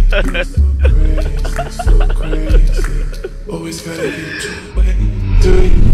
So crazy, always gotta get your way. Do you